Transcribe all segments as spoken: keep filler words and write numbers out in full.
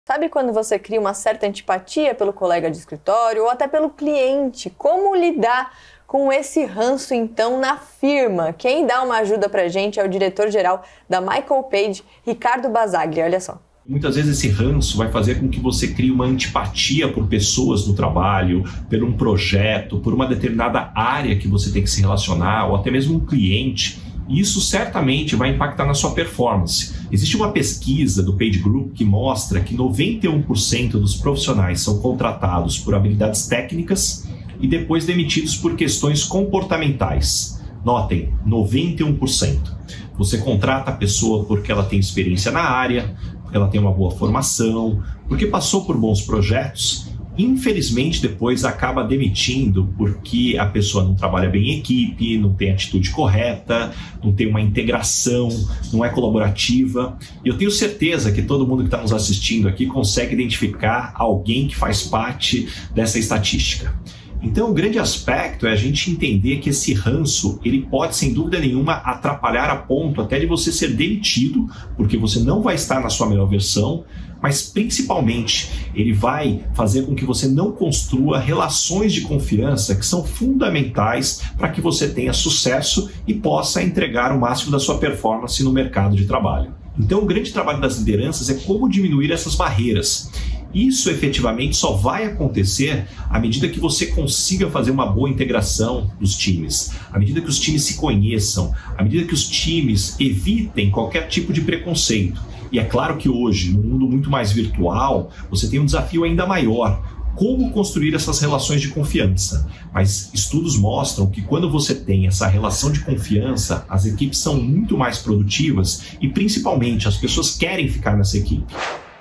Sabe quando você cria uma certa antipatia pelo colega de escritório ou até pelo cliente? Como lidar com esse ranço, então, na firma? Quem dá uma ajuda pra gente é o diretor-geral da Michael Page, Ricardo Basaglia. Olha só. Muitas vezes esse ranço vai fazer com que você crie uma antipatia por pessoas no trabalho, por um projeto, por uma determinada área que você tem que se relacionar, ou até mesmo um cliente. E isso certamente vai impactar na sua performance. Existe uma pesquisa do Page Group que mostra que noventa e um por cento dos profissionais são contratados por habilidades técnicas e depois demitidos por questões comportamentais. Notem, noventa e um por cento. Você contrata a pessoa porque ela tem experiência na área, porque ela tem uma boa formação, porque passou por bons projetos. Infelizmente, depois acaba demitindo porque a pessoa não trabalha bem em equipe, não tem atitude correta, não tem uma integração, não é colaborativa. E eu tenho certeza que todo mundo que está nos assistindo aqui consegue identificar alguém que faz parte dessa estatística. Então, o grande aspecto é a gente entender que esse ranço, ele pode, sem dúvida nenhuma, atrapalhar a ponto até de você ser demitido, porque você não vai estar na sua melhor versão, mas principalmente ele vai fazer com que você não construa relações de confiança que são fundamentais para que você tenha sucesso e possa entregar o máximo da sua performance no mercado de trabalho. Então, o grande trabalho das lideranças é como diminuir essas barreiras. Isso efetivamente só vai acontecer à medida que você consiga fazer uma boa integração dos times, à medida que os times se conheçam, à medida que os times evitem qualquer tipo de preconceito. E é claro que hoje, num mundo muito mais virtual, você tem um desafio ainda maior. Como construir essas relações de confiança? Mas estudos mostram que quando você tem essa relação de confiança, as equipes são muito mais produtivas e principalmente as pessoas querem ficar nessa equipe.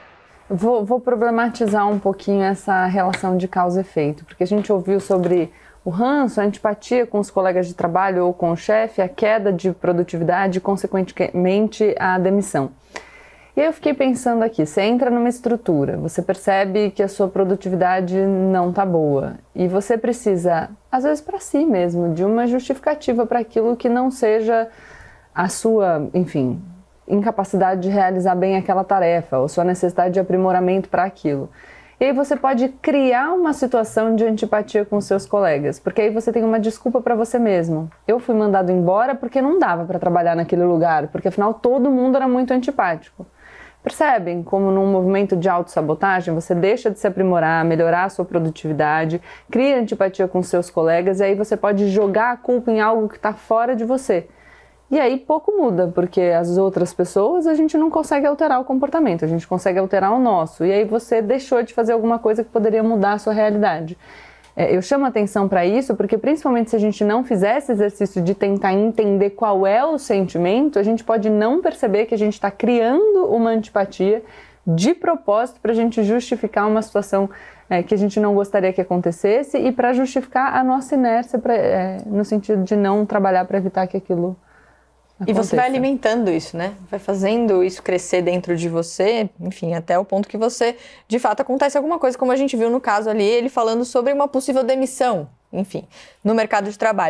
Vou, vou problematizar um pouquinho essa relação de causa e efeito, porque a gente ouviu sobre o ranço, a antipatia com os colegas de trabalho ou com o chefe, a queda de produtividade e, consequentemente, a demissão. E aí eu fiquei pensando aqui, você entra numa estrutura, você percebe que a sua produtividade não está boa e você precisa, às vezes para si mesmo, de uma justificativa para aquilo que não seja a sua, enfim, incapacidade de realizar bem aquela tarefa ou sua necessidade de aprimoramento para aquilo. E aí você pode criar uma situação de antipatia com seus colegas, porque aí você tem uma desculpa para você mesmo. Eu fui mandado embora porque não dava para trabalhar naquele lugar, porque afinal todo mundo era muito antipático. Percebem como num movimento de autossabotagem você deixa de se aprimorar, melhorar a sua produtividade, cria antipatia com seus colegas e aí você pode jogar a culpa em algo que está fora de você. E aí pouco muda, porque as outras pessoas a gente não consegue alterar o comportamento, a gente consegue alterar o nosso. E aí você deixou de fazer alguma coisa que poderia mudar a sua realidade. É, eu chamo atenção para isso porque principalmente se a gente não fizer esse exercício de tentar entender qual é o sentimento, a gente pode não perceber que a gente está criando uma antipatia de propósito para a gente justificar uma situação é, que a gente não gostaria que acontecesse e para justificar a nossa inércia pra, é, no sentido de não trabalhar para evitar que aquilo E você vai alimentando isso, né? Vai fazendo isso crescer dentro de você, enfim, até o ponto que você, de fato, acontece alguma coisa, como a gente viu no caso ali, ele falando sobre uma possível demissão, enfim, no mercado de trabalho.